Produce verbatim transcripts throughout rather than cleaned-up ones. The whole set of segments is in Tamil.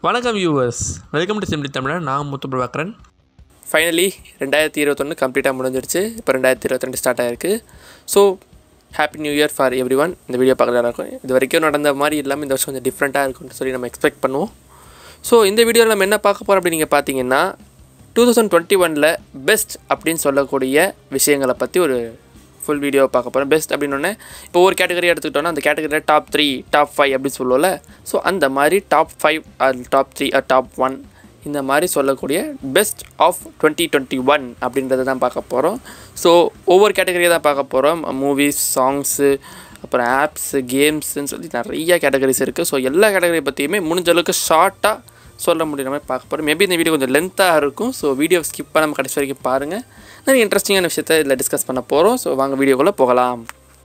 வணக்கம் viewers, welcome to simply Tamil. நான் முத்து பிரபாகரன். ஃபைனலி ரெண்டாயிரத்தி இருபத்தொன்று கம்ப்ளீட்டாக முடிஞ்சிருச்சு. இப்போ ரெண்டாயிரத்தி இருபத்தி ரெண்டு ஸ்டார்ட் ஆகிருக்கு. So happy new year for everyone. இந்த வீடியோ பார்க்கலாம் இருக்கும். இது வரைக்கும் நடந்த மாதிரி இல்லாமல் இந்த வருஷம் கொஞ்சம் டிஃப்ரெண்ட்டாக இருக்கும்னு சொல்லி நம்ம எக்ஸ்பெக்ட் பண்ணுவோம். ஸோ இந்த வீடியோவில் நம்ம என்ன பார்க்க போகிறோம் அப்படின்னு நீங்கள் பார்த்தீங்கன்னா, டூ தௌசண்ட் டுவெண்ட்டி ஒனில் பெஸ்ட் அப்படின்னு சொல்லக்கூடிய விஷயங்களை பற்றி ஒரு ஃபுல் வீடியோ பார்க்க போகிறோம். பெஸ்ட் அப்படின்னோடனே இப்போ ஒரு கேட்டகரி எடுத்துக்கிட்டோன்னா அந்த கேட்டகரியில் டாப் த்ரீ டாப் ஃபைவ் அப்படின்னு சொல்லுவோம்ல. ஸோ அந்த மாதிரி top five top three top one இந்த மாதிரி சொல்லக்கூடிய best of twenty twenty one அப்படின்றத தான் பார்க்க போகிறோம். ஸோ ஒவ்வொரு கேட்டகரியை தான் பார்க்க போகிறோம். மூவிஸ், சாங்ஸு, அப்புறம் ஆப்ஸு, கேம்ஸுன்னு சொல்லி நிறைய கேட்டகரிஸ் இருக்குது. ஸோ எல்லா கேட்டகரி பற்றியுமே முடிஞ்ச அளவுக்கு ஷார்ட்டாக சொல்ல முடியுற மாதிரி பார்க்க போகிறோம். மேபி இந்த வீடியோ கொஞ்சம் லென்த்தாக இருக்கும். ஸோ வீடியோ ஸ்கிப் பண்ணாமல் கடைசி வரைக்கும் பாருங்கள். நிறைய இன்ட்ரெஸ்டிங்கான விஷயத்தை இதில் டிஸ்கஸ் பண்ண போகிறோம். ஸோ வாங்க வீடியோக்குள்ளே போகலாம்.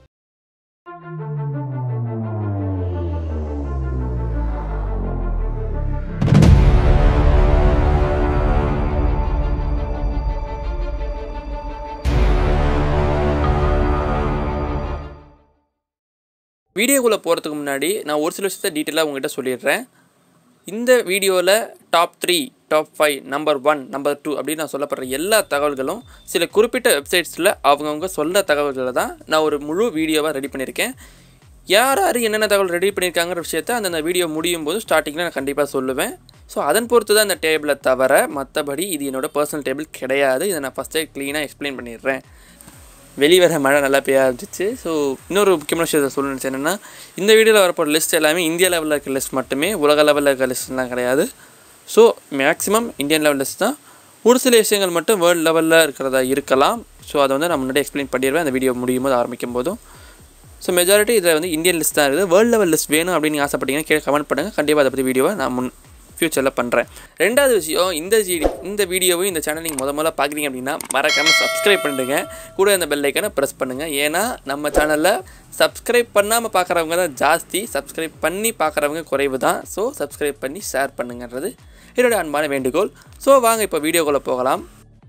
வீடியோக்குள்ளே போகிறதுக்கு முன்னாடி நான் ஒரு சில விஷயத்தை டீட்டெயிலாக உங்கள்கிட்ட சொல்லிடுறேன். இந்த வீடியோவில் top three top five number one number two அப்படின்னு நான் சொல்லப்படுற எல்லா தகவல்களும் சில குறிப்பிட்ட வெப்சைட்ஸில் அவங்கவுங்க சொல்ல தகவல்களை தான் நான் ஒரு முழு வீடியோவாக ரெடி பண்ணியிருக்கேன். யார் யார் என்னென்ன தகவல் ரெடி பண்ணியிருக்காங்கிற விஷயத்த அந்தந்த வீடியோ முடியும் போது ஸ்டார்டிங்கில் நான் கண்டிப்பாக சொல்லுவேன். ஸோ அதன் பொறுத்து தான் இந்த டேபிளை தவிர மற்றபடி இது என்னோடய பர்சனல் டேபிள் கிடையாது. இதை நான் ஃபஸ்ட்டே க்ளீனாக எக்ஸ்பிளைன் பண்ணிடுறேன். வெளியே வர மழை நல்லா பெய்ய ஆரம்பிச்சிச்சு. ஸோ இன்னொரு முக்கியமான விஷயத்தை சொல்லணுச்சு என்னென்னா, இந்த வீடியோவில் வரப்போகிற லிஸ்ட் எல்லாமே இந்தியா லெவலில் இருக்கிற லிஸ்ட் மட்டுமே, உலக லெவலில் இருக்கிற லிஸ்ட்லாம் கிடையாது. So maximum Indian level list தான். ஒரு சில விஷயங்கள் மட்டும் வேர்ல்டு லெவலில் இருக்கிறதா இருக்கலாம். ஸோ அதை வந்து நான் முன்னாடி எக்ஸ்பிளைன் பண்ணிடுவேன் அந்த வீடியோ முடியும் போது ஆரம்பிக்கும் போதும். ஸோ மெஜாரிட்டி இதில் வந்து இந்தியன் லிஸ்ட் தான் இருக்குது. வேர்ல்டு லெவல் லிஸ்ட் வேணும் அப்படின்னு நீங்கள் ஆசைப்பட்டீங்கன்னா கீழே கமெண்ட் பண்ணுங்கள். கண்டிப்பாக அதை பற்றி வீடியோவை நான் முன் ஃப்யூச்சரில் பண்ணுறேன். ரெண்டாவது விஷயம், இந்த ஜி இந்த வீடியோவும் இந்த சேனல் நீங்கள் முத முதல்ல பார்க்குறீங்க அப்படின்னா மறக்காமல் சப்ஸ்கிரைப் பண்ணிடுங்க. கூட இந்த பெல் ஐக்கானை ப்ரெஸ் பண்ணுங்கள். ஏன்னா நம்ம சேனலில் சப்ஸ்கிரைப் பண்ணாமல் பார்க்குறவங்க தான் ஜாஸ்தி, சப்ஸ்கிரைப் பண்ணி பார்க்குறவங்க குறைவு தான். ஸோ சப்ஸ்கிரைப் பண்ணி ஷேர் பண்ணுங்கன்றது என்னோட அன்பான வேண்டுகோள். ஸோ வாங்க இப்போ வீடியோக்குள்ளே போகலாம்.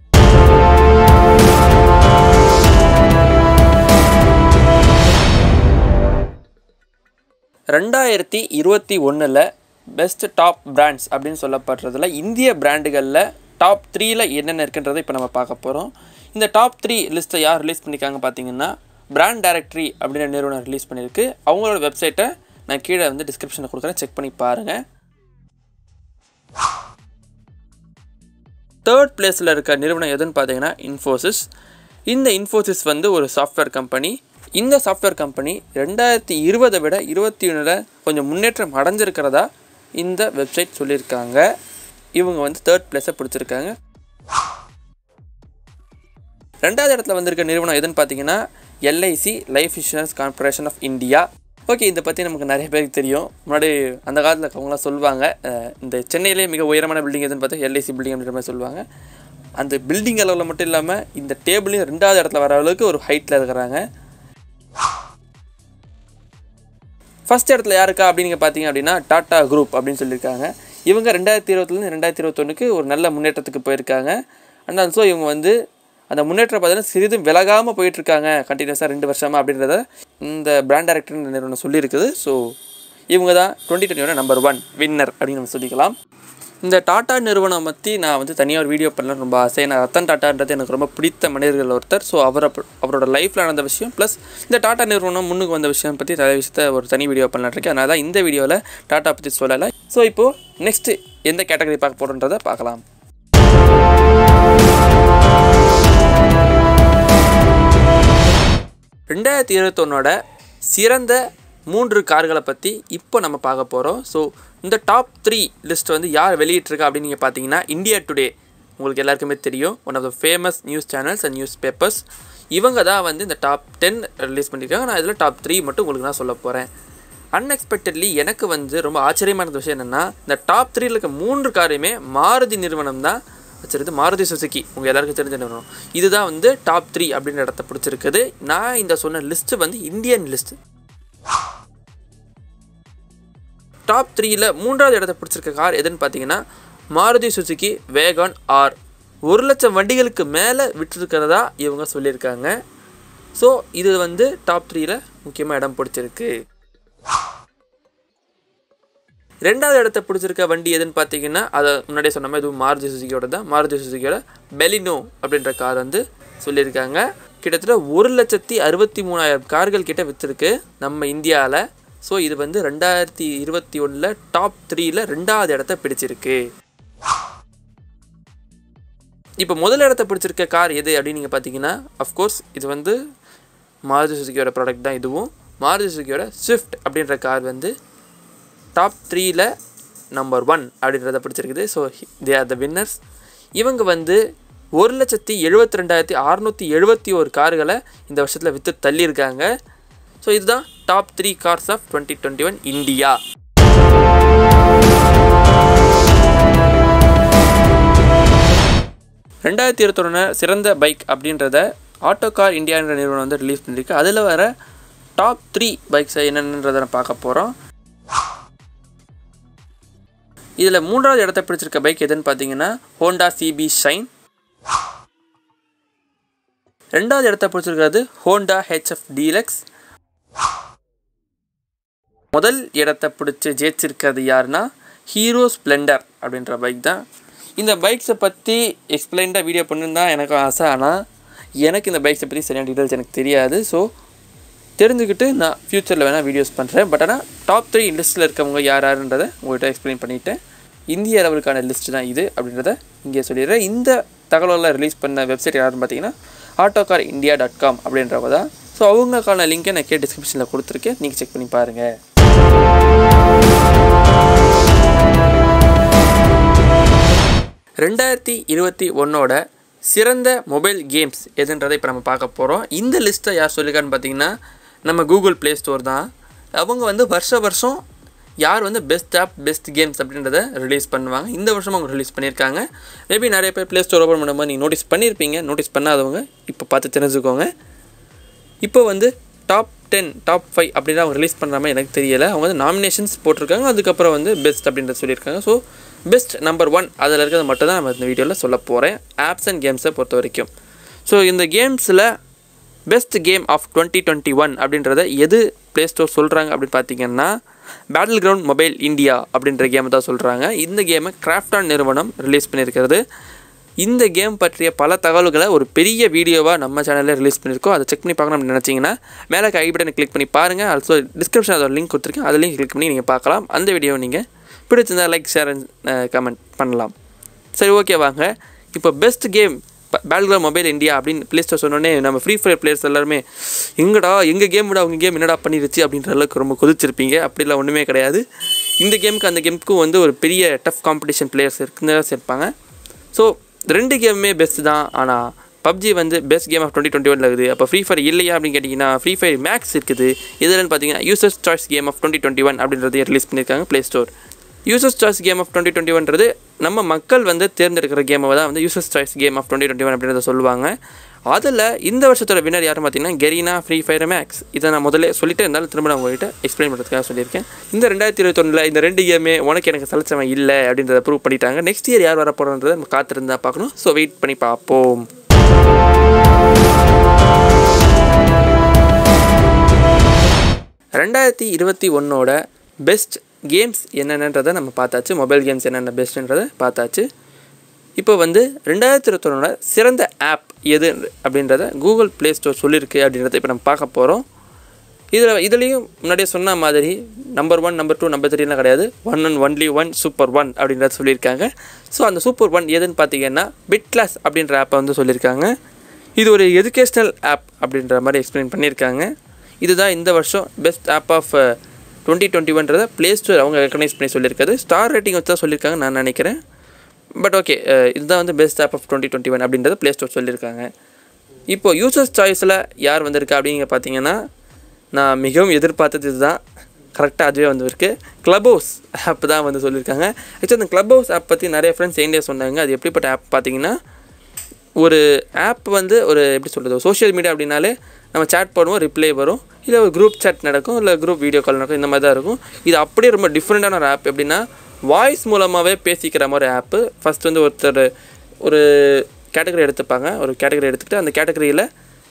ரெண்டாயிரத்தி இருபத்தி ஒன்றில் பெஸ்ட் டாப் பிராண்ட்ஸ் அப்படின்னு சொல்லப்படுறதுல இந்திய பிராண்டுகளில் டாப் த்ரீயில் என்னென்ன இருக்குன்றதை இப்போ நம்ம பார்க்க போகிறோம். இந்த டாப் த்ரீ லிஸ்ட்டை யார் ரிலீஸ் பண்ணியிருக்காங்க பார்த்தீங்கன்னா, பிராண்ட் டைரக்டரி அப்படின்ற நிறுவனம் ரிலீஸ் பண்ணியிருக்கு. அவங்களோட வெப்சைட்டை நான் கீழே வந்து டிஸ்கிரிப்ஷனில் கொடுக்குறேன், செக் பண்ணி பாருங்கள். தேர்ட் பிளேஸில் இருக்க நிறுவனம் எதுன்னு பார்த்தீங்கன்னா இன்ஃபோசிஸ். இந்த இன்ஃபோசிஸ் வந்து ஒரு சாஃப்ட்வேர் கம்பெனி. இந்த சாஃப்ட்வேர் கம்பெனி ரெண்டாயிரத்தி இருபதை விட இருபத்தி ஒன்றில் கொஞ்சம் முன்னேற்றம் அடைஞ்சிருக்கிறதா இந்த வெப்சைட் சொல்லியிருக்காங்க. இவங்க வந்து தேர்ட் பிளேஸை பிடிச்சிருக்காங்க. ரெண்டாவது இடத்துல வந்திருக்க நிறுவனம் எதுன்னு பார்த்தீங்கன்னா LIC life insurance corporation of India. Okay, இதை பற்றி நமக்கு நிறைய பேருக்கு தெரியும். முன்னாடி அந்த காலத்தில் அவங்களாம் சொல்லுவாங்க, இந்த சென்னையிலே மிக உயரமான பில்டிங் எதுன்னு பார்த்தா எல்ஐசி பில்டிங் அப்படின்ற மாதிரி சொல்லுவாங்க. அந்த பில்டிங் அளவில் மட்டும் இல்லாமல் இந்த டேபிளையும் ரெண்டாவது இடத்துல வர அளவுக்கு ஒரு ஹைட்டில் இருக்கிறாங்க. ஃபஸ்ட் இடத்துல யாருக்கா அப்படின்னு நீங்கள் பார்த்தீங்க அப்படின்னா டாடா குரூப் அப்படின்னு சொல்லியிருக்காங்க. இவங்க ரெண்டாயிரத்தி இருபத்துலேருந்து ரெண்டாயிரத்தி இருபத்தொன்றுக்கு ஒரு நல்ல முன்னேற்றத்துக்கு போயிருக்காங்க. அண்ட் ஆல்சோ இவங்க வந்து அந்த முன்னேற்றம் பார்த்தீங்கன்னா சிறிதும் விலகாமல் போயிட்டுருக்காங்க கண்டினியூஸாக ரெண்டு வருஷமாக அப்படின்றத இந்த பிராண்ட் டைரக்டர் நிறுவனம் சொல்லியிருக்குது. ஸோ இவங்க தான் twenty twenty one number one winner அப்படின்னு நம்ம சொல்லிக்கலாம். இந்த டாட்டா நிறுவனம் பற்றி நான் வந்து தனியாக ஒரு வீடியோ பண்ணலாம் ரொம்ப ஆசை. ஏன்னா ரத்தன் டாட்டான்றது எனக்கு ரொம்ப பிடித்த மனிதர்கள் ஒருத்தர். ஸோ அவர் அவரோட லைஃப்பில் நடந்த விஷயம் ப்ளஸ் இந்த டாட்டா நிறுவனம் முன்னுக்கு வந்த விஷயம் பற்றி நிறைய விஷயத்தை ஒரு தனி வீடியோ பண்ணலான்னு இருக்கேன். அதனால தான் இந்த வீடியோவில் டாட்டா பற்றி சொல்லலை. ஸோ இப்போது நெக்ஸ்ட்டு எந்த கேட்டகரி பார்க்க போகிறோன்றதை பார்க்கலாம். ரெண்டாயிரத்தி இருபத்தொன்னோட சிறந்த மூன்று கார்களை பற்றி இப்போ நம்ம பார்க்க போகிறோம். ஸோ இந்த டாப் த்ரீ லிஸ்ட் வந்து யார் வெளியிட்டிருக்கா அப்படின்னு நீங்கள் பார்த்தீங்கன்னா இந்தியா டுடே, உங்களுக்கு எல்லாருக்குமே தெரியும், one of the famous news channels and news papers. இவங்க தான் வந்து இந்த டாப் டென் ரிலீஸ் பண்ணியிருக்காங்க. நான் இதில் டாப் த்ரீ மட்டும் உங்களுக்கு நான் சொல்ல போகிறேன். அன்எக்ஸ்பெக்டட்லி எனக்கு வந்து ரொம்ப ஆச்சரியமான விஷயம் என்னென்னா, இந்த டாப் த்ரீயில் இருக்க மூன்று காரையுமே மாருதி நிறுவனம் தான் வச்சுருது. மாருதி சுசுகி உங்கள் எல்லாருக்கும் தெரிஞ்ச நிறுவனம். இதுதான் வந்து டாப் த்ரீ அப்படின்ற இடத்த பிடிச்சிருக்குது. நான் இந்த சொன்ன லிஸ்ட்டு வந்து இந்தியன் லிஸ்ட்டு. டாப் த்ரீயில் மூன்றாவது இடத்தை பிடிச்சிருக்க கார் எதுன்னு பார்த்தீங்கன்னா மாருதி சுசுகி வேகான் ஆர். ஒரு லட்சம் வண்டிகளுக்கு மேலே விட்டுருக்கிறதா இவங்க சொல்லியிருக்காங்க. ஸோ இது வந்து டாப் த்ரீயில் முக்கியமாக இடம் பிடிச்சிருக்கு. ரெண்டாவது இடத்த பிடிச்சிருக்க வண்டி எதுன்னு பார்த்தீங்கன்னா அதை முன்னாடியே சொன்ன மாதிரி இதுவும் மாருதி சுசுகியோட தான். மாருதி சுசுகியோட பெலினோ அப்படின்ற கார் வந்து சொல்லியிருக்காங்க. கிட்டத்தட்ட ஒரு லட்சத்தி அறுபத்தி மூணாயிரம் கார்கள் கிட்ட விற்றுருக்கு நம்ம இந்தியாவில். ஸோ இது வந்து ரெண்டாயிரத்தி இருபத்தி ஒன்றில் டாப் த்ரீயில் ரெண்டாவது இடத்த பிடிச்சிருக்கு. இப்போ முதல் இடத்த பிடிச்சிருக்க கார் எது அப்படின்னு நீங்கள் பார்த்தீங்கன்னா அஃப்கோர்ஸ் இது வந்து மாருதி சுசுகியோட ப்ராடக்ட் தான். இதுவும் மாருதி சுசுகியோட ஸ்விஃப்ட் அப்படின்ற கார் வந்து டாப் த்ரீயில் நம்பர் ஒன் அப்படின்றத பிடிச்சிருக்குது. So they are the winners. இவங்க வந்து ஒரு லட்சத்தி எழுபத்தி ரெண்டாயிரத்தி அறுநூற்றி எழுபத்தி ஒரு கார்களை இந்த வருஷத்தில் விற்று தள்ளியிருக்காங்க. ஸோ இதுதான் top three cars of twenty twenty one India. ரெண்டாயிரத்தி இருபத்தொன்று சிறந்த பைக் அப்படின்றத ஆட்டோ கார் இந்தியா என்ற நிறுவனம் வந்து ரிலீஸ் பண்ணியிருக்கு. அதில் வர டாப் த்ரீ பைக்ஸை என்னென்னன்றதை பார்க்க போகிறோம். இதில் மூன்றாவது இடத்த பிடிச்சிருக்க பைக் எதுன்னு பார்த்தீங்கன்னா ஹோண்டா சிபி ஷைன். ரெண்டாவது இடத்த பிடிச்சிருக்கிறது ஹோண்டா ஹெச்எஃப் டீலக்ஸ். முதல் இடத்த பிடிச்சி ஜெயிச்சிருக்கிறது யாருன்னா ஹீரோ ஸ்ப்ளெண்டர் அப்படின்ற பைக் தான். இந்த பைக்ஸை பற்றி எக்ஸ்பிளைன்டாக வீடியோ பண்ணிருந்தா எனக்கு ஆசை. ஆனால் எனக்கு இந்த பைக்ஸை பற்றி சரியான டீட்டெயில்ஸ் எனக்கு தெரியாது. ஸோ தெரிஞ்சுக்கிட்டு நான் ஃப்யூச்சரில் வேணால் வீடியோஸ் பண்ணுறேன். பட் ஆனால் டாப் த்ரீ லிஸ்ட்டில் இருக்கவங்க யார் யாருன்றதை உங்கள்கிட்ட எக்ஸ்பிளைன் பண்ணிவிட்டேன். இந்திய லெவலுக்கான லிஸ்ட்டு தான் இது அப்படின்றத இங்கே சொல்லிடுறேன். இந்த தகவலெல்லாம் ரிலீஸ் பண்ண வெப்சைட் யாருன்னு பார்த்தீங்கன்னா auto car India dot com அப்படின்றவங்க தான். ஸோ அவங்களுக்கான லிங்க்கை நான் கே டிஸ்கிரிப்ஷனில் கொடுத்துருக்கேன். நீங்கள் செக் பண்ணி பாருங்கள். ரெண்டாயிரத்தி இருபத்தி ஒன்னோட சிறந்த மொபைல் கேம்ஸ் எதுன்றதை இப்போ நம்ம பார்க்க போகிறோம். இந்த லிஸ்ட்டை யார் சொல்லியிருக்கான்னு பார்த்தீங்கன்னா நம்ம கூகுள் ப்ளே ஸ்டோர் தான். அவங்க வந்து வருஷ வருஷம் யார் வந்து பெஸ்ட் ஆப் பெஸ்ட் கேம்ஸ் அப்படின்றத ரிலீஸ் பண்ணுவாங்க. இந்த வருஷம் அவங்க ரிலீஸ் பண்ணியிருக்காங்க. மேபி நிறைய பேர் ப்ளே ஸ்டோர் ஓப்பன் பண்ணும்போது நீங்கள் நோட்டீஸ் பண்ணியிருப்பீங்க. நோட்டீஸ் பண்ணாதவங்க இப்போ பார்த்து தெரிஞ்சுக்கோங்க. இப்போ வந்து டாப் டென் டாப் ஃபைவ் அப்படின்னு அவங்க ரிலீஸ் பண்ணுற மாதிரி எனக்கு தெரியலை. அவங்க வந்து நாமினேஷன்ஸ் போட்டிருக்காங்க. அதுக்கப்புறம் வந்து பெஸ்ட் அப்படின்றத சொல்லியிருக்காங்க. ஸோ பெஸ்ட் நம்பர் ஒன் அதில் இருக்கிறது மட்டும் தான் நம்ம இந்த வீடியோவில் சொல்ல போகிறேன் ஆப்ஸ் அண்ட் கேம்ஸை பொறுத்த வரைக்கும். ஸோ இந்த கேம்ஸில் best game of twenty twenty one அப்படின்றத எது ப்ளே ஸ்டோர் சொல்கிறாங்க அப்படின்னு பார்த்தீங்கன்னா பேட்டில் கிரவுண்ட் மொபைல் இந்தியா அப்படின்ற கேமை தான் சொல்கிறாங்க. இந்த கேமை கிராஃப்டான் நிறுவனம் ரிலீஸ் பண்ணியிருக்கிறது. இந்த கேம் பற்றிய பல தகவல்களை ஒரு பெரிய வீடியோவாக நம்ம சேனலில் ரிலீஸ் பண்ணியிருக்கோம். அதை செக் பண்ணி பார்க்கணும் அப்படின்னு நினச்சிங்கன்னா மேலே ஐ பட்டனை கிளிக் பண்ணி பாருங்கள். ஆல்சோ டிஸ்கிரிப்ஷன் அதோட லிங்க் கொடுத்துருக்கேன். அதை லிங்க் கிளிக் பண்ணி நீங்கள் பார்க்கலாம். அந்த வீடியோவை நீங்கள் பிடிச்சிருந்தால் லைக் ஷேர் அண்ட் கமெண்ட் பண்ணலாம். சரி, ஓகே, வாங்க இப்போ best game battleground mobile India அப்படின்னு ப்ளே ஸ்டோர் சொன்னோடனே நம்ம ஃப்ரீ ஃபயர் பிளேயர்ஸ் எல்லாருமே எங்கடா எங்கள் கேம் விட அவங்க கேம் என்னடா பண்ணிருச்சு அப்படின்ற அளவுக்கு ரொம்ப கொதிச்சிருப்பீங்க. அப்படிலாம் ஒன்றுமே கிடையாது. இந்த கேமுக்கு அந்த கேமுக்கும் வந்து ஒரு பெரிய டஃப் காம்படிஷன் பிளேயர்ஸ் இருக்குன்னு சேர்ப்பாங்க. ஸோ ரெண்டு கேமுமே பெஸ்ட்டு தான். ஆனால் பப்ஜி வந்து best game of twenty twenty ஒன்ல இருக்குது. அப்போ ஃப்ரீ ஃபயர் இல்லையா அப்படின்னு கேட்டிங்கன்னா ஃப்ரீ ஃபயர் மேக்ஸ் இருக்குது. இதுலன்னு பார்த்தீங்கன்னா users choice game of twenty twenty one அப்படின்றத ரிலீஸ் பண்ணியிருக்காங்க play store. Users choice game of twenty twenty ஒன்றது நம்ம மக்கள் வந்து தேர்ந்தெடுக்கிற கேமை தான் வந்து users choice game of twenty twenty one அப்படின்றத சொல்லுவாங்க. அதில் இந்த வருஷத்தோட வினர் யாரும் பார்த்தீங்கன்னா கெரினா ஃப்ரீ ஃபயர் மேக்ஸ். இதை நான் முதல்ல சொல்லிட்டு இருந்தாலும் திரும்ப நான் உங்கள்கிட்ட எக்ஸ்பிளைன் பண்ணுறதுக்காக சொல்லியிருக்கேன். இந்த ரெண்டாயிரத்தி இருபத்தொன்னில் இந்த ரெண்டு கேமே உனக்கு எனக்கு சலிச்சவன் இல்லை அப்படின்றத ப்ரூவ் பண்ணிட்டாங்க. நெக்ஸ்ட் இயர் யார் வர போகிறோன்றதை நம்ம காத்திருந்தா பார்க்கணும். ஸோ வெயிட் பண்ணி பார்ப்போம். ரெண்டாயிரத்தி இருபத்தி ஒன்னோட பெஸ்ட் கேம்ஸ் என்னென்னன்றதை நம்ம பார்த்தாச்சு. மொபைல் கேம்ஸ் என்னென்ன பெஸ்ட்டுன்றதை பார்த்தாச்சு. இப்போ வந்து ரெண்டாயிரத்தி இருபத்தொன்னோட சிறந்த ஆப் எது அப்படின்றத கூகுள் ப்ளே ஸ்டோர் சொல்லியிருக்கு அப்படின்றத இப்போ நம்ம பார்க்க போகிறோம். இதில் இதுலேயும் முன்னாடியே சொன்ன மாதிரி number one number two number த்ரீலாம் கிடையாது. One one only one super one அப்படின்றத சொல்லியிருக்காங்க. ஸோ அந்த சூப்பர் ஒன் எதுன்னு பார்த்தீங்கன்னா பிட் கிளாஸ் அப்படின்ற ஆப்பை வந்து சொல்லியிருக்காங்க. இது ஒரு எஜுகேஷ்னல் ஆப் அப்படின்ற மாதிரி எக்ஸ்பிளைன் பண்ணியிருக்காங்க. இதுதான் இந்த வருஷம் best app of twenty twenty ஒன்றதை ப்ளே ஸ்டோர் அவங்க ரெக்கக்னைஸ் பண்ணி சொல்லியிருக்காது. ஸ்டார் ரேட்டிங் வச்சு தான் சொல்லியிருக்காங்க நான் நினைக்கிறேன். பட் ஓகே, இதுதான் வந்து best app of twenty twenty one அப்படின்றத ப்ளே ஸ்டோர் சொல்லியிருக்காங்க. இப்போது யூசர்ஸ் சாய்ஸில் யார் வந்திருக்கா அப்படிங்க பார்த்தீங்கன்னா நான் மிகவும் எதிர்பார்த்தது இதுதான். கரெக்டாக அதுவே வந்து இருக்குது. க்ளப் ஹவுஸ் ஆப் தான் வந்து சொல்லியிருக்காங்க. ஆக்சுவலி அந்த க்ளப் ஹவுஸ் ஆப் பற்றி நிறைய ஃப்ரெண்ட்ஸ் என்கிட்ட சொன்னாங்க. அது எப்படிப்பட்ட ஆப் பார்த்தீங்கன்னா ஒரு ஆப் வந்து ஒரு எப்படி சொல்கிறது சோஷியல் மீடியா அப்படின்னாலே நம்ம சேட் பண்ணுவோம், ரிப்ளை வரும், இல்லை ஒரு குரூப் சேட் நடக்கும், இல்லை குரூப் வீடியோ கால் நடக்கும், இந்த மாதிரி தான் இருக்கும். இது அப்படியே ரொம்ப டிஃப்ரெண்ட்டான ஒரு ஆப். எப்படின்னா வாய்ஸ் மூலமாகவே பேசிக்கிற மாதிரி ஆப்பு. ஃபஸ்ட் வந்து ஒருத்தர் ஒரு கேட்டகரி எடுத்துப்பாங்க. ஒரு கேட்டகரி எடுத்துக்கிட்டு அந்த கேட்டகரியில்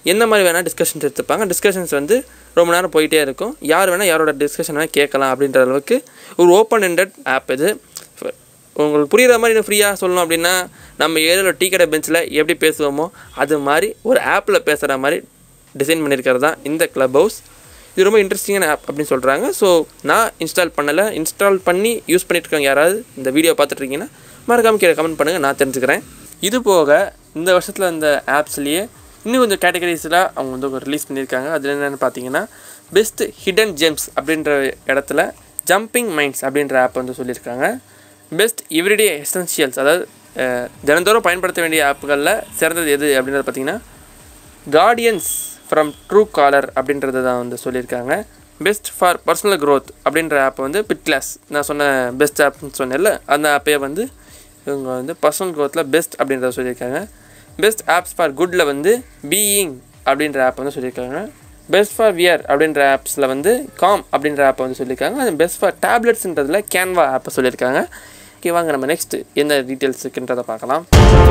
என்ன மாதிரி வேணால் டிஸ்கஷன்ஸ் எடுத்துப்பாங்க. டிஸ்கஷன்ஸ் வந்து ரொம்ப நேரம் போயிட்டே இருக்கும். யார் வேணால் யாரோட டிஸ்கஷன் வேணால் கேட்கலாம் அப்படின்ற அளவுக்கு ஒரு ஓப்பன் எண்டட் ஆப் இது. உங்களுக்கு புரிகிற மாதிரி இன்னும் ஃப்ரீயாக சொல்லணும் அப்படின்னா நம்ம ஏதோ டீ கடை பெஞ்சில் எப்படி பேசுவோமோ அது மாதிரி ஒரு ஆப்பில் பேசுகிற மாதிரி டிசைன் பண்ணியிருக்கிறது தான் இந்த க்ளப் ஹவுஸ். இது ரொம்ப இன்ட்ரெஸ்டிங்கான ஆப் அப்படின்னு சொல்கிறாங்க. ஸோ நான் இன்ஸ்டால் பண்ணலை. இன்ஸ்டால் பண்ணி யூஸ் பண்ணிட்டுருக்காங்க யாராவது இந்த வீடியோ பார்த்துட்ருக்கீங்கன்னா மறக்காமல் கீழே கமெண்ட் பண்ணுங்கள், நான் தெரிஞ்சுக்கிறேன். இது போக இந்த வருஷத்தில் இந்த ஆப்ஸ்லேயே இன்னும் கொஞ்சம் கேட்டகரிஸில் அவங்க வந்து ரிலீஸ் பண்ணியிருக்காங்க. அதில் என்னென்னு பார்த்தீங்கன்னா பெஸ்ட் ஹிடன் ஜெம்ஸ் அப்படின்ற இடத்துல ஜம்பிங் மைண்ட்ஸ் அப்படின்ற ஆப் வந்து சொல்லியிருக்காங்க. பெஸ்ட் எவ்ரிடே எசென்ஷியல்ஸ், அதாவது தினந்தோறும் பயன்படுத்த வேண்டிய ஆப்புகளில் சிறந்தது எது அப்படின்றத பார்த்திங்கன்னா கார்டியன்ஸ் ஃப்ரம் ட்ரூ காலர் அப்படின்றத தான் வந்து சொல்லியிருக்காங்க. பெஸ்ட் ஃபார் பர்சனல் க்ரோத் அப்படின்ற ஆப் வந்து பிட் கிளாஸ், நான் சொன்ன பெஸ்ட் ஆப்னு சொன்னேன்ல அந்த ஆப்பே வந்து இவங்க வந்து பர்சனல் க்ரோத்தில் பெஸ்ட் அப்படின்றத சொல்லியிருக்காங்க. பெஸ்ட் ஆப்ஸ் ஃபார் குட்டில் வந்து பீயிங் அப்படின்ற ஆப் வந்து சொல்லியிருக்காங்க. பெஸ்ட் ஃபார் வியர் அப்படின்ற ஆப்ஸில் வந்து காம் அப்படின்ற ஆப்பை வந்து சொல்லியிருக்காங்க. அது பெஸ்ட் ஃபார் டேப்லெட்ஸ்ன்றதில் கேன்வா ஆப்பை சொல்லியிருக்காங்க. ஓகே, வாங்க நம்ம நெக்ஸ்ட் எந்த டீட்டெயில்ஸ் இருக்குன்றதை பார்க்கலாம்.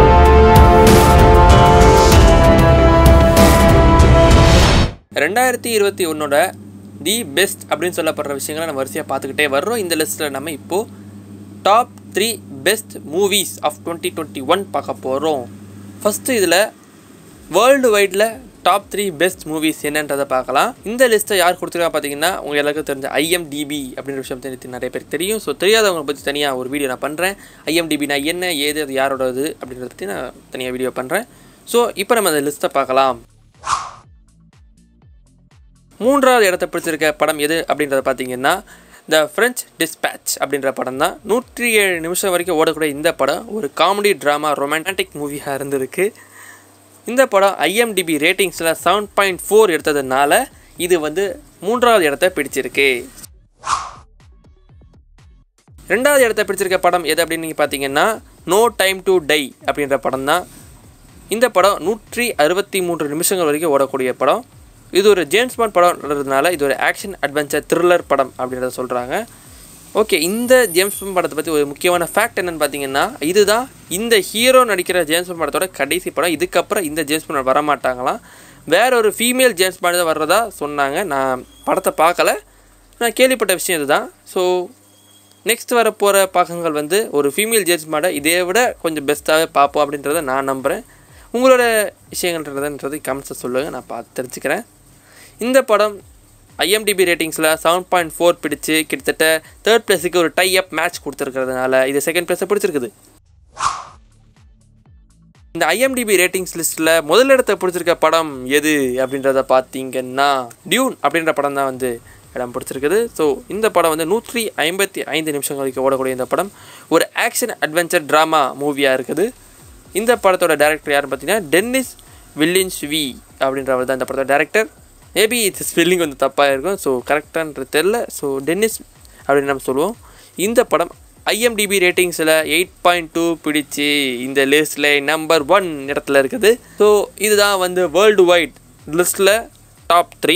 ரெண்டாயிரத்தி இருபத்தி ஒன்னோட தி பெஸ்ட் அப்படின்னு சொல்லப்படுற விஷயங்களை நம்ம வரிசையாக பார்த்துக்கிட்டே வர்றோம். இந்த லிஸ்ட்டில் நம்ம இப்போது top three best movies of twenty twenty one பார்க்க போகிறோம். ஃபஸ்ட்டு இதில் வேர்ல்டு வைடில் டாப் த்ரீ பெஸ்ட் மூவிஸ் என்னன்றதை பார்க்கலாம். இந்த லிஸ்ட்டை யார் கொடுத்துருக்கா பார்த்தீங்கன்னா உங்கள் எல்லாருக்கும் தெரிஞ்ச ஐஎம்டிபி அப்படின்ற விஷயம் தெரிஞ்சு நிறைய பேருக்கு தெரியும். ஸோ தெரியாதவங்களை பற்றி தனியாக ஒரு வீடியோ நான் பண்ணுறேன். ஐஎம்டிபினா என்ன, ஏது, அது யாரோடது அப்படின்றத பற்றி நான் தனியாக வீடியோ பண்ணுறேன். ஸோ இப்போ நம்ம அந்த லிஸ்ட்டை பார்க்கலாம். மூன்றாவது இடத்த பிடிச்சிருக்க படம் எது அப்படின்றத பார்த்தீங்கன்னா த ஃப்ரெஞ்ச் டிஸ்பேட்ச் அப்படின்ற படம் தான். நூற்றி ஏழு நிமிஷம் வரைக்கும் ஓடக்கூடிய இந்த படம் ஒரு காமெடி ட்ராமா ரொமான்டிக் மூவியாக இருந்திருக்கு. இந்த படம் ஐஎம்டிபி ரேட்டிங்ஸில் செவன் பாயிண்ட் ஃபோர் எடுத்ததுனால இது வந்து மூன்றாவது இடத்த பிடிச்சிருக்கு. ரெண்டாவது இடத்த பிடிச்சிருக்க படம் எது அப்படின்னு நீங்கள் பார்த்தீங்கன்னா நோ டைம் டு டை அப்படின்ற படம் தான். இந்த படம் நூற்றி அறுபத்தி மூன்று நிமிஷங்கள் வரைக்கும் ஓடக்கூடிய படம். இது ஒரு ஜேம்ஸ் பாண்ட் படம்ன்றதுனால இது ஒரு ஆக்ஷன் அட்வென்ச்சர் த்ரில்லர் படம் அப்படின்றத சொல்கிறாங்க. ஓகே, இந்த ஜேம்ஸ் பாண்ட் படத்தை பற்றி ஒரு முக்கியமான ஃபேக்ட் என்னென்னு பார்த்தீங்கன்னா இதுதான் இந்த ஹீரோ நடிக்கிற ஜேம்ஸ் பாண்ட் படத்தோட கடைசி படம். இதுக்கப்புறம் இந்த ஜேம்ஸ் பாண்ட் வரமாட்டாங்களாம். வேற ஒரு ஃபீமேல் ஜேம்ஸ் பாண்ட் தான் வர்றதா சொன்னாங்க. நான் படத்தை பார்க்கல, நான் கேள்விப்பட்ட விஷயம் இதுதான். ஸோ நெக்ஸ்ட் வர போகிற பாகங்கள் வந்து ஒரு ஃபீமேல் ஜேம்ஸ் பாண்டை இதே விட கொஞ்சம் பெஸ்ட்டாகவே பார்ப்போம் அப்படின்றத நான் நம்புகிறேன். உங்களோட விஷயங்கள்ன்றதுன்றது கமெண்ட்ஸை சொல்லுங்கள், நான் பார்த்து தெரிஞ்சுக்கிறேன். இந்த படம் ஐஎம்டிபி ரேட்டிங்ஸில் செவன் பாயிண்ட் ஃபோர் பிடிச்சி கிட்டத்தட்ட தேர்ட் பிளேஸுக்கு ஒரு டை அப் மேட்ச் கொடுத்துருக்கிறதுனால இது செகண்ட் பிளேஸை பிடிச்சிருக்குது. இந்த ஐஎம்டிபி ரேட்டிங்ஸ் லிஸ்ட்டில் முதல் இடத்தை பிடிச்சிருக்க படம் எது அப்படின்றத பார்த்தீங்கன்னா டியூன் அப்படின்ற படம் தான் வந்து இடம் பிடிச்சிருக்குது. ஸோ இந்த படம் வந்து நூற்றி ஐம்பத்தி ஐந்து நிமிஷங்கள் வரைக்கும் ஓடக்கூடிய இந்த படம் ஒரு ஆக்ஷன் அட்வென்ச்சர் ட்ராமா மூவியாக இருக்குது. இந்த படத்தோட டேரக்டர் யாருன்னு பார்த்தீங்கன்னா டென்னிஸ் வில்லின்ஸ்வி அப்படின்றவர் தான் இந்த படத்தோட டேரக்டர். மேபி இது ஸ்பெல்லிங் வந்து தப்பாக இருக்கும், ஸோ கரெக்டான்றது தெரில. ஸோ டென்னிஸ் அப்படின்னு நம்ம சொல்லுவோம். இந்த படம் ஐஎம்டிபி ரேட்டிங்ஸில் எயிட் பாயிண்ட் டூ பிடிச்சி இந்த லிஸ்ட்டில் நம்பர் ஒன் இடத்துல இருக்குது. ஸோ இதுதான் வந்து வேர்ல்டு வைட் லிஸ்ட்டில் டாப் த்ரீ.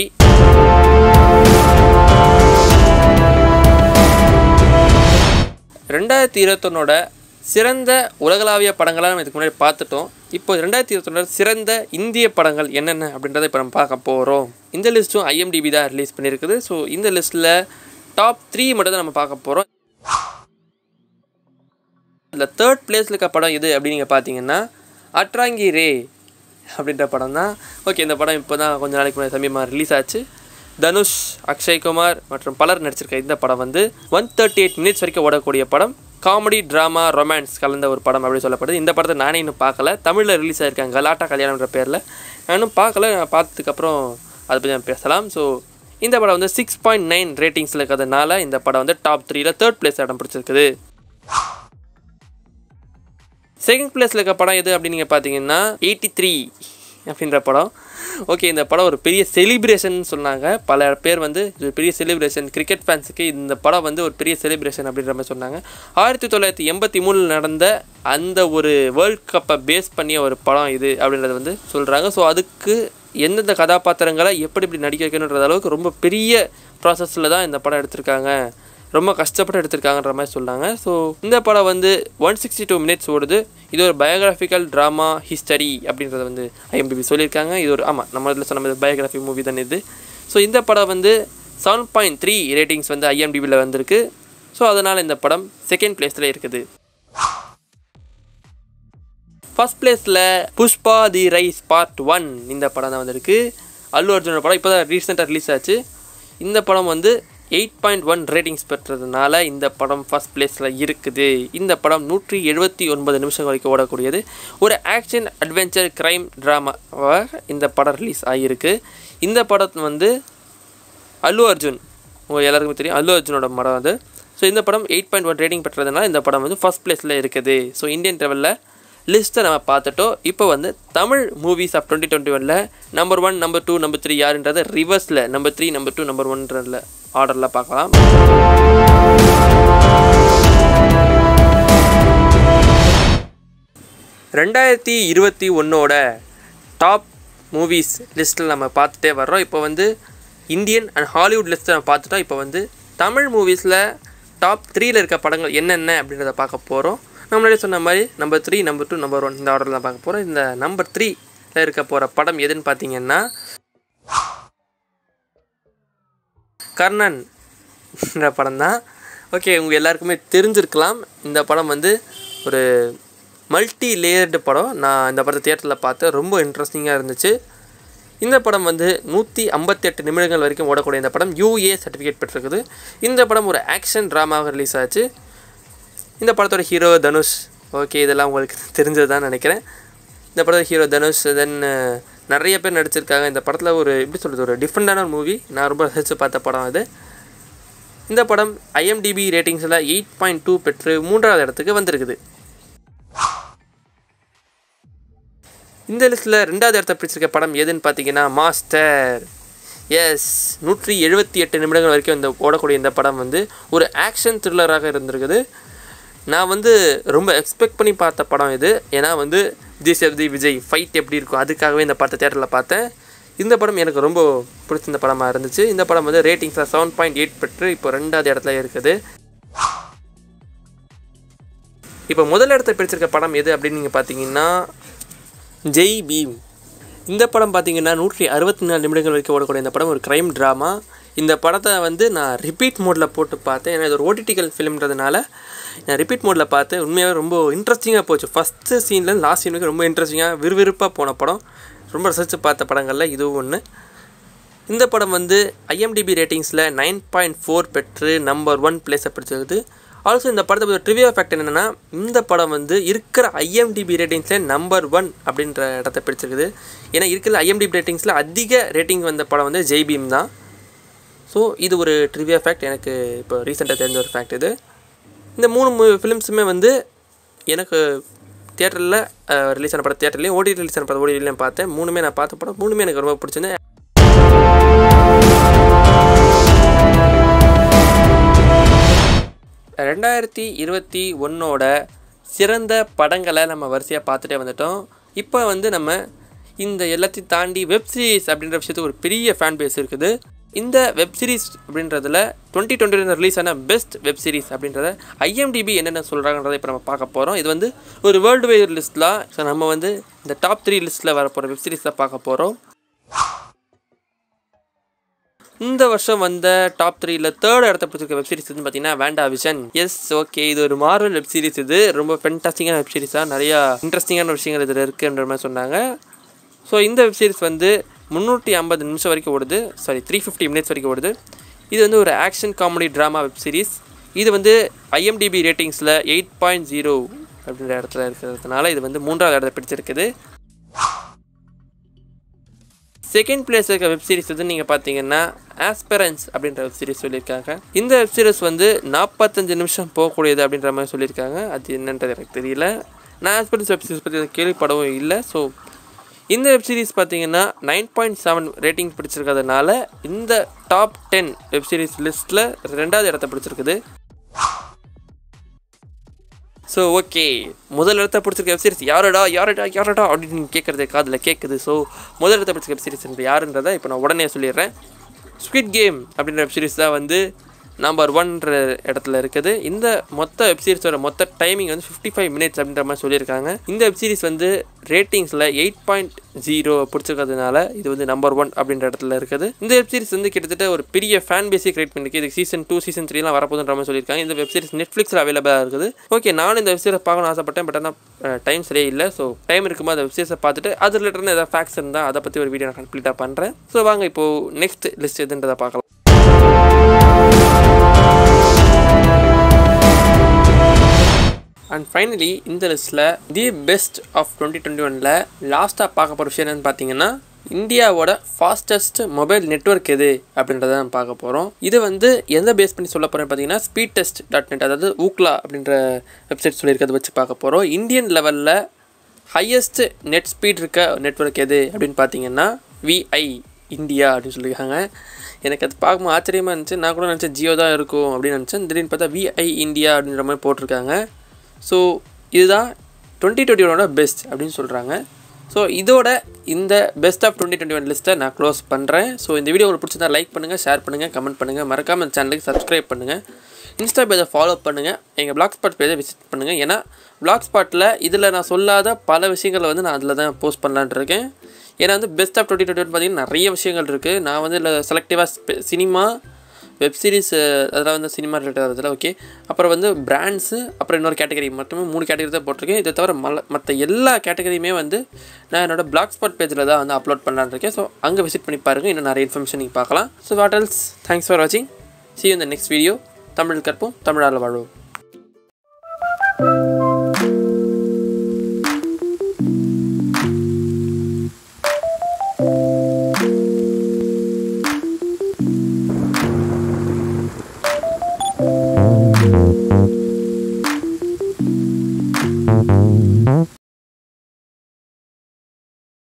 ரெண்டாயிரத்தி இருபத்தொன்னோட சிறந்த உலகளாவிய படங்களாக நம்ம இதுக்கு முன்னாடி பார்த்துட்டோம். இப்போ ரெண்டாயிரத்தி இருபத்தொன்னோட சிறந்த இந்திய படங்கள் என்னென்ன அப்படின்றத இப்போ நம்ம பார்க்க போகிறோம். இந்த லிஸ்ட்டும் ஐஎம்டிபி தான் ரிலீஸ் பண்ணியிருக்குது. ஸோ இந்த லிஸ்ட்டில் டாப் த்ரீ மட்டும் தான் நம்ம பார்க்க போகிறோம். இதில் தேர்ட் பிளேஸில் இருக்க படம் எது அப்படின்னு நீங்கள் பார்த்தீங்கன்னா அட்ராங்கி ரே அப்படின்ற படம் தான். ஓகே, இந்த படம் இப்போ தான் கொஞ்சம் நாளைக்கு முன்னாடி சமீபமாக ரிலீஸ் ஆச்சு. தனுஷ், அக்ஷய்குமார் மற்றும் பலர் நடிச்சிருக்க இந்த படம் வந்து ஒன் தேர்ட்டி எயிட் மினிட்ஸ் வரைக்கும் ஓடக்கூடிய படம். காமெடி ட்ராமா ரொமான்ஸ் கலந்த ஒரு படம் அப்படின்னு சொல்லப்படுது. இந்த படத்தை நானே இன்னும் பார்க்கல. தமிழில் ரிலீஸ் ஆகிருக்காங்க கலாட்டா கல்யாணம்ன்ற பேரில். நானும் பார்க்கல, நான் பார்த்ததுக்கப்புறம் அதை பற்றி நம்ம பேசலாம். ஸோ இந்த படம் வந்து சிக்ஸ் பாயிண்ட் நைன் ரேட்டிங்ஸில் இருக்கிறதுனால இந்த படம் வந்து டாப் த்ரீல தேர்ட் பிளேஸ் இடம் பிடிச்சிருக்குது. செகண்ட் பிளேஸில் இருக்க படம் எது அப்படின்னு நீங்கள் பார்த்தீங்கன்னா எயிட்டி த்ரீ அப்படின்ற படம். ஓகே, இந்த படம் ஒரு பெரிய செலிப்ரேஷன் சொன்னாங்க. பல பேர் வந்து இது பெரிய செலிப்ரேஷன், கிரிக்கெட் ஃபேன்ஸுக்கு இந்த படம் வந்து ஒரு பெரிய செலிப்ரேஷன் அப்படின்ற மாதிரி சொன்னாங்க. ஆயிரத்தி தொள்ளாயிரத்தி எண்பத்தி மூணில் நடந்த அந்த ஒரு வேர்ல்ட் கப்பை பேஸ் பண்ணிய ஒரு படம் இது அப்படின்றத வந்து சொல்கிறாங்க. ஸோ அதுக்கு எந்தெந்த கதாபாத்திரங்களை எப்படி இப்படி நடிக்க வைக்கணுன்ற அளவுக்கு ரொம்ப பெரிய ப்ராசஸில் தான் இந்த படம் எடுத்திருக்காங்க ரொம்ப கஷ்டப்பட்டு எடுத்திருக்காங்கன்ற மாதிரி சொன்னாங்க. ஸோ இந்த படம் வந்து ஒன் சிக்ஸ்டி டூ மினிட்ஸ் ஓடுது. இது ஒரு பயோகிராஃபிக்கல் ட்ராமா ஹிஸ்டரி அப்படின்றத வந்து ஐஎம்டிபி சொல்லியிருக்காங்க. இது ஒரு ஆமாம் நம்ம இதில் சொன்ன பயோகிராஃபி மூவி தானே இது. ஸோ இந்த படம் வந்து செவன் பாயிண்ட் த்ரீ ரேட்டிங்ஸ் வந்து ஐஎம்டிபியில் வந்திருக்கு. ஸோ அதனால் இந்த படம் செகண்ட் பிளேஸில் இருக்குது. ஃபர்ஸ்ட் பிளேஸில் Pushpa the rise part one இந்த படம் தான் வந்திருக்கு. அல்லு அர்ஜுனோட படம் இப்போ தான் ரீசெண்டாக ரிலீஸ் ஆச்சு. இந்த படம் வந்து எயிட் பாயிண்ட் ஒன் ரேட்டிங்ஸ் பெற்றதுனால இந்த படம் ஃபர்ஸ்ட் பிளேஸில் இருக்குது. இந்த படம் நூற்றி எழுபத்தி ஒன்பது நிமிஷம் வரைக்கும் ஓடக்கூடியது. ஒரு ஆக்ஷன் அட்வென்ச்சர் க்ரைம் ட்ராமாவாக இந்த படம் ரிலீஸ் ஆகியிருக்கு. இந்த படம் வந்து அல்லு அர்ஜுன் உங்கள் எல்லாருக்குமே தெரியும், அல்லு அர்ஜுனோட படம் அது. ஸோ இந்த படம் எயிட் பாயிண்ட் ஒன் ரேட்டிங் பெற்றதுனால இந்த படம் வந்து ஃபர்ஸ்ட் பிளேஸில் இருக்குது. ஸோ இந்தியன் ட்ராவலில் லிஸ்ட்டை நம்ம பார்த்துட்டோம். இப்போ வந்து Tamil movies of twenty twenty ஒனில் number one number two number three யாருன்றதை ரிவர்ஸில் number three number two number ஒன்றதில் ஆர்டரில் பார்க்கலாம். ரெண்டாயிரத்தி இருபத்தி ஒன்னோட டாப் மூவிஸ் லிஸ்ட்டில் நம்ம பார்த்துட்டே வர்றோம். இப்போ வந்து இந்தியன் அண்ட் ஹாலிவுட் லிஸ்ட்டை நம்ம பார்த்துட்டோம். இப்போ வந்து தமிழ் மூவிஸில் டாப் த்ரீயில் இருக்க படங்கள் என்னென்ன அப்படின்றத பார்க்க போகிறோம். நான் முன்னாடி சொன்ன மாதிரி number three number two number one இந்த ஆர்டரில் தான் பார்க்க போகிறோம். இந்த நம்பர் த்ரீயில் இருக்க போகிற படம் எதுன்னு பார்த்தீங்கன்னா கர்ணன் என்ற படம் தான். ஓகே, உங்கள் எல்லாருக்குமே தெரிஞ்சிருக்கலாம். இந்த படம் வந்து ஒரு மல்டி லேயர்டு படம். நான் இந்த படத்தை தியேட்டரில் பார்த்தேன், ரொம்ப இன்ட்ரெஸ்டிங்காக இருந்துச்சு. இந்த படம் வந்து நூற்றி ஐம்பத்தெட்டு நிமிடங்கள் வரைக்கும் ஓடக்கூடிய இந்த படம் யூஏ சர்டிஃபிகேட் பெற்றிருக்குது. இந்த படம் ஒரு ஆக்ஷன் ட்ராமாவாக ரிலீஸ் ஆச்சு. இந்த படத்தோட ஹீரோ தனுஷ். ஓகே, இதெல்லாம் உங்களுக்கு தெரிஞ்சது தான் நினைக்கிறேன். இந்த படத்தோட ஹீரோ தனுஷ். தென் நிறைய பேர் நடிச்சிருக்காங்க. இந்த படத்தில் ஒரு எப்படி சொல்கிறது, ஒரு டிஃப்ரெண்டான ஒரு மூவி. நான் ரொம்ப ரசித்து பார்த்த படம் அது. இந்த படம் ஐஎம்டிபி ரேட்டிங்ஸில் எயிட் பாயிண்ட் டூ பெற்று மூன்றாவது இடத்துக்கு வந்திருக்குது. இந்த லிஸ்ட்டில் ரெண்டாவது இடத்த பிடிச்சிருக்க படம் எதுன்னு பார்த்தீங்கன்னா மாஸ்டர். எஸ், நூற்றி எழுபத்தி எட்டு நிமிடங்கள் வரைக்கும் இந்த ஓடக்கூடிய இந்த படம் வந்து ஒரு ஆக்ஷன் த்ரில்லராக இருந்திருக்குது. நான் வந்து ரொம்ப எக்ஸ்பெக்ட் பண்ணி பார்த்த படம் இது. ஏன்னா வந்து விஜய் சேதுபதி விஜய் ஃபைட் எப்படி இருக்கும் அதுக்காகவே இந்த படத்தை தியேட்டரில் பார்த்தேன். இந்த படம் எனக்கு ரொம்ப பிடிச்சிருந்த படமாக இருந்துச்சு. இந்த படம் வந்து ரேட்டிங்ஸில் செவன் பாயிண்ட் எயிட் பெற்று இப்போ ரெண்டாவது இடத்துல இருக்குது. இப்போ முதல் இடத்த பிடிச்சிருக்க படம் எது அப்படின்னு நீங்கள் பார்த்தீங்கன்னா ஜெய் பீம். இந்த படம் பார்த்தீங்கன்னா நூற்றி அறுபத்தி நாலு நிமிடங்கள் வரைக்கும் ஓடக்கூடிய இந்த படம் ஒரு க்ரைம் ட்ராமா. இந்த படத்தை வந்து நான் ரிப்பீட் மோடில் போட்டு பார்த்தேன். ஏன்னா இது ஒரு ஓடிடிக்கல் ஃபிலிம்ன்றதுனால நான் ரிப்பீட் மோடில் பார்த்தேன். உண்மையாகவே ரொம்ப இன்ட்ரெஸ்டிங்காக போச்சு. ஃபஸ்ட்டு சீன்லேருந்து லாஸ்ட் சீனுக்கு ரொம்ப இன்ட்ரெஸ்டிங்காக விறுவிறுப்பாக போன படம். ரொம்ப ரசித்து பார்த்த படங்களில் இதுவும் ஒன்று. இந்த படம் வந்து ஐஎம்டிபி ரேட்டிங்ஸில் நைன் பாயிண்ட் ஃபோர் பெற்று நம்பர் ஒன் பிளேஸை பிடிச்சிருக்குது. ஆல்சோ இந்த படத்தை பற்றி ட்ரிவியா ஃபேக்ட் என்னென்னா, இந்த படம் வந்து இருக்கிற ஐஎம்டிபி ரேட்டிங்ஸில் நம்பர் ஒன் அப்படின்ற இடத்த பிடிச்சிருக்குது. ஏன்னா இருக்கிற ஐஎம்டிபி ரேட்டிங்ஸில் அதிக ரேட்டிங் வந்த படம் வந்து ஜெய் பீம் தான். ஸோ இது ஒரு ட்ரிவியா ஃபேக்ட், எனக்கு இப்போ ரீசெண்டாக தெரிஞ்ச ஒரு ஃபேக்ட் இது. இந்த மூணு மூ ஃபிலிம்ஸுமே வந்து எனக்கு தியேட்டரில் ரிலீஸ் ஆன படம் தியேட்டர்லேயும் ஓடி ரிலீஸ் ஆன படம் ஓடிலையும் பார்த்தேன். மூணுமே நான் பார்த்த படம் மூணுமே எனக்கு ரொம்ப பிடிச்சிருந்தேன். ரெண்டாயிரத்தி இருபத்தி ஒன்னோட சிறந்த படங்களை நம்ம வரிசையாக பார்த்துட்டே வந்துட்டோம். இப்போ வந்து நம்ம இந்த எல்லாத்தையும் தாண்டி வெப்சீரிஸ் அப்படின்ற விஷயத்துக்கு ஒரு பெரிய ஃபேன் பேஸ் இருக்குது. இந்த வெப்சீரிஸ் அப்படின்றதுல டுவெண்ட்டி டுவெண்ட்டி ரிலீஸ் ஆன பெஸ்ட் வெப்சீரிஸ் அப்படின்றத ஐஎம்டிபி என்னென்ன சொல்கிறாங்கன்றதை இப்போ நம்ம பார்க்க போகிறோம். இது வந்து ஒரு வேர்ல்டு வைட் லிஸ்ட்டில். ஸோ நம்ம வந்து இந்த டாப் த்ரீ லிஸ்ட்டில் வர போகிற வெப்சீரிஸில் பார்க்க போகிறோம். இந்த வருஷம் வந்த டாப் த்ரீல தேர்ட் இடத்த பிடிச்சிருக்க வெப்சீரிஸ் வந்து பார்த்தீங்கன்னா வேண்டா விஷன். எஸ், ஓகே, இது ஒரு மார்வல் வெப்சீரிஸ். இது ரொம்ப ஃபென்டாஸ்டிக்கான வெப்சீரிஸாக நிறையா இன்ட்ரெஸ்டிங்கான விஷயங்கள் இதில் இருக்குன்ற மாதிரி சொன்னாங்க. ஸோ இந்த வெப்சீரிஸ் வந்து முந்நூற்றி ஐம்பது நிமிஷம் வரைக்கும் ஓடுது. சாரி த்ரீ ஃபிஃப்டி மினிட்ஸ் வரைக்கும் ஓடுது. இது வந்து ஒரு ஆக்ஷன் காமெடி ட்ராமா வெப்சீரிஸ். இது வந்து ஐஎம்டிபி ரேட்டிங்ஸில் எயிட் பாயிண்ட் ஜீரோ அப்படின்ற இடத்துல இருக்கிறதுனால இது வந்து மூன்றாவது இடத்த பிடிச்சிருக்குது. செகண்ட் பிளேஸ் இருக்க வெப்சீரிஸ் வந்து நீங்கள் பார்த்தீங்கன்னா ஆஸ்பெரன்ஸ் அப்படின்ற வெப்சீரிஸ் சொல்லியிருக்காங்க. இந்த வெப்சீரிஸ் வந்து நாற்பத்தஞ்சு நிமிஷம் போகக்கூடியது அப்படின்ற மாதிரி சொல்லியிருக்காங்க. அது என்னன்றது எனக்கு தெரியல. நான் ஆஸ்பெரன்ஸ் வெப்சீரிஸ் பற்றி கேள்விப்படவும் இல்லை. ஸோ இந்த வெப்சீரிஸ் பார்த்தீங்கன்னா நைன் பாயிண்ட் செவன் ரேட்டிங் பிடிச்சிருக்கிறதுனால இந்த டாப் டென் வெப்சீரிஸ் லிஸ்ட்டில் ரெண்டாவது இடத்த பிடிச்சிருக்குது. ஸோ ஓகே, முதல் இடத்த பிடிச்சிருக்க வெப்சீரிஸ் யாரடா யாரடா யாரடா அப்படின்னு நீங்கள் கேட்குறது காதில் கேட்குது. ஸோ முதல் இடத்த பிடிச்சிருக்க வெப்சீரிஸ் யாருன்றதை இப்போ நான் உடனே சொல்லிடுறேன். ஸ்குவிட் கேம் அப்படின்ற வெப்சீரிஸ் தான் வந்து நம்பர் ஒன்ற இடத்துல இருக்குது. இந்த மொத்த வெப்சீரிஸோட மொத்த டைமிங் வந்து ஃபிஃப்டி ஃபைவ் மினிட்ஸ் அப்படின்ற மாதிரி சொல்லியிருக்காங்க. இந்த வெப்சீரிஸ் வந்து ரேட்டிங்ஸில் எயிட் பாயிண்ட் ஜீரோ பிடிச்சிருக்கிறதுனால இது வந்து நம்பர் ஒன் அப்படின்ற இடத்துல இருக்குது. இந்த வெப்சீரிஸ் வந்து கிட்டத்தட்ட ஒரு பெரிய ஃபேன் பேஸை கிரியேட் பண்ணிருக்கு. இதுக்கு சீசன் டூ சீசன் த்ரீலாம் வரப்போதுன்ற மாதிரி சொல்லியிருக்காங்க. இந்த வெப்சீரிஸ் நெட்ஃப்ளிக்ஸில் அவைலபிளாக இருக்குது. ஓகே, நானும் இந்த வெப்சீரிஸை பார்க்கணும்னு ஆசைப்பட்டேன். பட் ஆனால் டைம் சரியே இல்லை. ஸோ டைம் இருக்கும்போது அந்த வெப்சீரிஸை பார்த்துட்டு அது ரிலேட்டடான ஏதாவது ஃபேக்ட்ஸ் இருந்தால் அதை பற்றி ஒரு வீடியோ நான் கம்ப்ளீட்டாக பண்ணுறேன். ஸோ வாங்க இப்போது நெக்ஸ்ட் லிஸ்ட் எதுன்றதை பார்க்கலாம். அண்ட் ஃபைனலி இந்த லிஸ்ட்டில் the best of twenty twenty ஒனில் லாஸ்ட்டாக பார்க்க போகிற விஷயம் என்னென்னு பார்த்தீங்கன்னா, இந்தியாவோட ஃபாஸ்டஸ்ட் மொபைல் நெட்வொர்க் எது அப்படின்றத நம்ம பார்க்க போகிறோம். இது வந்து எந்த பேஸ் பண்ணி சொல்ல போகிறேன்னு பார்த்தீங்கன்னா, ஸ்பீட் டெஸ்ட் டாட் நெட் அதாவது ஊக்லா அப்படின்ற வெப்சைட் சொல்லியிருக்கிறத வச்சு பார்க்க போகிறோம். இந்தியன் லெவலில் ஹையஸ்ட் நெட் ஸ்பீட் இருக்க நெட்வொர்க் எது அப்படின்னு பார்த்தீங்கன்னா விஐ இந்தியா அப்படின்னு சொல்லியிருக்காங்க. எனக்கு அது பார்க்கும்போது ஆச்சரியமாக இருந்துச்சு. நான் கூட நினச்சேன் ஜியோ தான் இருக்கும் அப்படின்னு நினச்சேன். திடீர்னு பார்த்தா விஐ இந்தியா அப்படின்ற மாதிரி போட்டிருக்காங்க. ஸோ இதுதான் டுவெண்ட்டி டுவெண்ட்டி ஒனோட பெஸ்ட் அப்படின்னு சொல்கிறாங்க. ஸோ இதோட இந்த best of twenty twenty one லிஸ்ட்டை நான் க்ளோஸ் பண்ணுறேன். ஸோ இந்த வீடியோ உங்களுக்கு பிடிச்சிருந்தா லைக் பண்ணுங்கள், ஷேர் பண்ணுங்கள், கமெண்ட் பண்ணுங்கள், மறக்காமல் இந்த சேனலுக்கு சப்ஸ்கிரைப் பண்ணுங்கள், இன்ஸ்டா பேஜை ஃபாலோ பண்ணுங்கள், எங்கள் பிளாக் ஸ்பாட் பேஜை விசிட் பண்ணுங்கள். ஏன்னா பிளாக் ஸ்பாட்டில் இதில் நான் சொல்லாத பல விஷயங்களை வந்து நான் அதில் தான் போஸ்ட் பண்ணலான்ட்டு இருக்கேன். ஏன்னா வந்து best of twenty twenty one பார்த்திங்கன்னா நிறைய விஷயங்கள் இருக்குது. நான் வந்து இல்லை செலக்டிவாக சினிமா, வெப்சீரிஸ், அதெல்லாம் வந்து சினிமா ரிலேட்டட் அதில் ஓகே. அப்புறம் வந்து பிராண்ட்ஸு, அப்புறம் இன்னொரு கேட்டகரி, மட்டுமே மூணு கேட்டகரி தான் போட்டிருக்கேன். இதை தவிர மல மற்ற எல்லா கேட்டகரியுமே வந்து நான் என்னோடய பிளாக் ஸ்பாட் பேஜில் தான் வந்து அப்லோட் பண்ணலான்னு இருக்கேன். ஸோ அங்கே விசிட் பண்ணி பாருங்கள், இன்னும் நிறைய இன்ஃபர்மேஷன் நீங்கள் பார்க்கலாம். So what else, thanks for வாட்சிங், see you in the next video. Tamil கற்போம், தமிழால் வாழ்வோம்.